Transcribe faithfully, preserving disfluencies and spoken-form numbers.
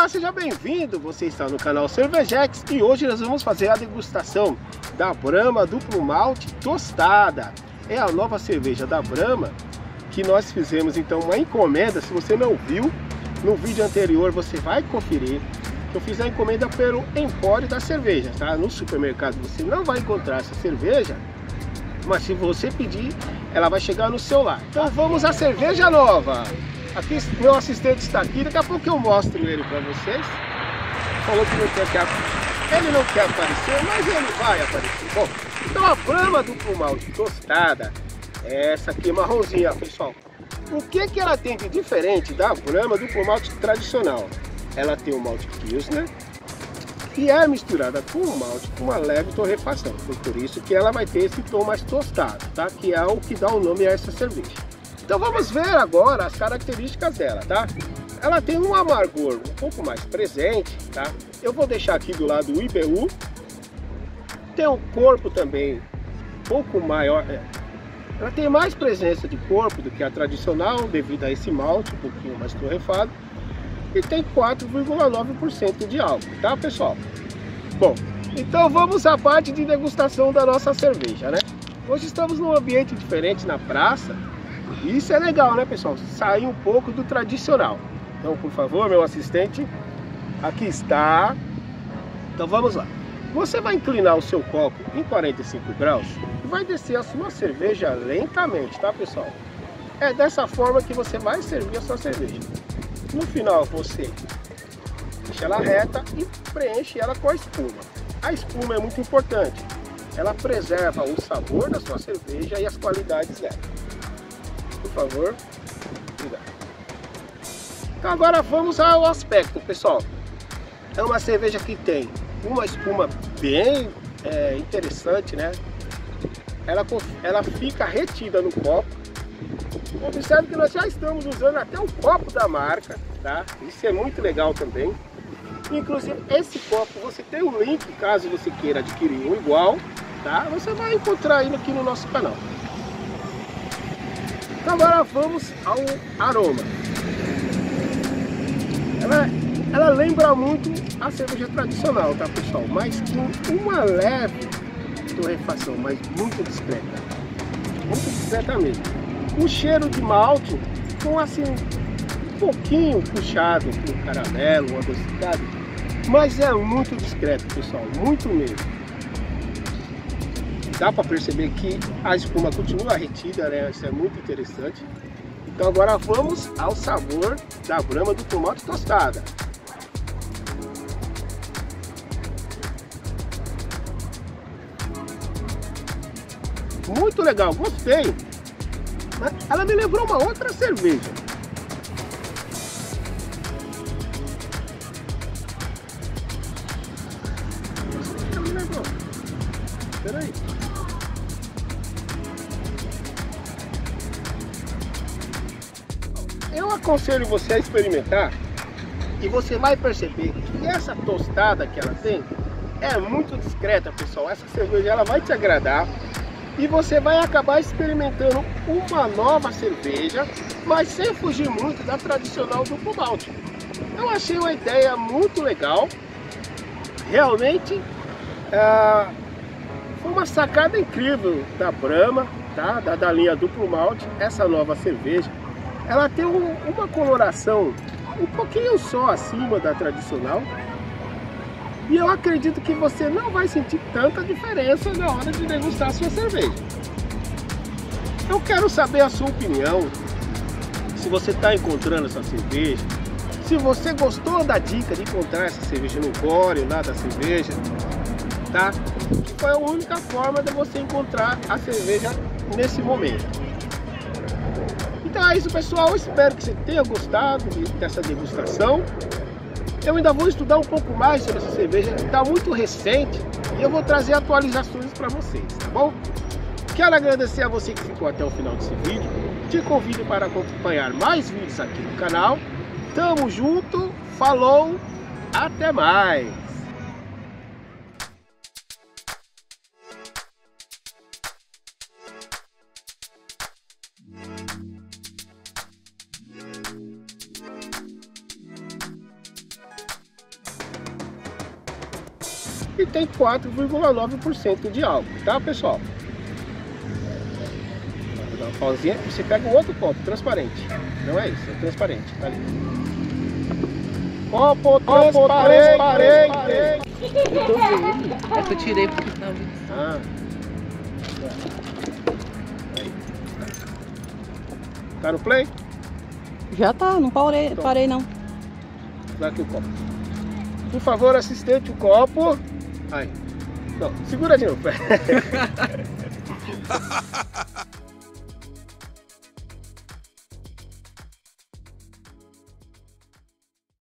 Olá, seja bem-vindo! Você está no canal Cervejex e hoje nós vamos fazer a degustação da Brahma Duplo Malte Tostada. É a nova cerveja da Brahma que nós fizemos então uma encomenda. Se você não viu, no vídeo anterior você vai conferir. Eu fiz a encomenda pelo Empório da Cerveja, tá? No supermercado você não vai encontrar essa cerveja, mas se você pedir, ela vai chegar no seu lar. Então vamos à cerveja nova. Aqui meu assistente está aqui, daqui a pouco eu mostro ele para vocês. Falou que não quer que ele não quer aparecer, mas ele vai aparecer. Bom, então a Brahma Duplo Malte Tostada é essa aqui marronzinha, pessoal. O que que ela tem de diferente da Brahma Duplo Malte tradicional? Ela tem o malte Pilsner e é misturada com o malte com uma leve torrefação. Foi por isso que ela vai ter esse tom mais tostado, tá? Que é o que dá o nome a essa cerveja. Então vamos ver agora as características dela, tá? Ela tem um amargor um pouco mais presente, tá? Eu vou deixar aqui do lado o I B U. Tem um corpo também um pouco maior. Ela tem mais presença de corpo do que a tradicional, devido a esse malte um pouquinho mais torrefado. E tem quatro vírgula nove por cento de álcool, tá, pessoal? Bom, então vamos à parte de degustação da nossa cerveja, né? Hoje estamos num ambiente diferente na praça. E isso é legal, né, pessoal? Sair um pouco do tradicional. Então, por favor, meu assistente, aqui está. Então vamos lá. Você vai inclinar o seu copo em quarenta e cinco graus e vai descer a sua cerveja lentamente, tá, pessoal? É dessa forma que você vai servir a sua cerveja. No final você deixa ela reta e preenche ela com a espuma. A espuma é muito importante. Ela preserva o sabor da sua cerveja e as qualidades dela. Por favor, obrigado. Então agora vamos ao aspecto, pessoal. É uma cerveja que tem uma espuma bem é, interessante, né? Ela, ela fica retida no copo. Observe que nós já estamos usando até o copo da marca, tá? Isso é muito legal também. Inclusive esse copo você tem um link, caso você queira adquirir um igual, tá? Você vai encontrar ele aqui no nosso canal. Então agora vamos ao aroma. Ela, ela lembra muito a cerveja tradicional, tá, pessoal? Mas com uma leve torrefação, mas muito discreta. Muito discreta mesmo. O cheiro de malte com assim um pouquinho puxado com caramelo, um adocicado, mas é muito discreto, pessoal, muito mesmo. Dá para perceber que a espuma continua retida, né? Isso é muito interessante. Então agora vamos ao sabor da Brahma Duplo Malte Tostada. Muito legal, gostei. Ela me lembrou uma outra cerveja. Ela me lembrou. Espera aí. Eu aconselho você a experimentar e você vai perceber que essa tostada que ela tem é muito discreta, pessoal. Essa cerveja ela vai te agradar. E você vai acabar experimentando uma nova cerveja, mas sem fugir muito da tradicional duplo malte. Eu achei uma ideia muito legal. Realmente é, foi uma sacada incrível da Brahma, tá? da, da linha duplo malte, essa nova cerveja. Ela tem um, uma coloração um pouquinho só acima da tradicional. E eu acredito que você não vai sentir tanta diferença na hora de degustar a sua cerveja. Eu quero saber a sua opinião. Se você está encontrando essa cerveja. Se você gostou da dica de encontrar essa cerveja no Empório, lá da cerveja. Tá? Que foi a única forma de você encontrar a cerveja nesse momento. Então é isso, pessoal. Eu espero que você tenha gostado dessa degustação. Eu ainda vou estudar um pouco mais sobre essa cerveja, que está muito recente, e eu vou trazer atualizações para vocês, tá bom? Quero agradecer a você que ficou até o final desse vídeo. Te convido para acompanhar mais vídeos aqui no canal. Tamo junto, falou, até mais! e tem quatro vírgula nove por cento de álcool, tá, pessoal? Vou dar uma pausinha. Você pega um outro copo transparente. Não é isso, é transparente, tá ali. Copo transparente! transparente. Eu tô vendo. É que eu tirei porque tava. Ah. Tá no play? Já tá, não parei, Então. parei não. Dá aqui o copo. Por favor, assistente, o copo. Aí. Não, segura de novo.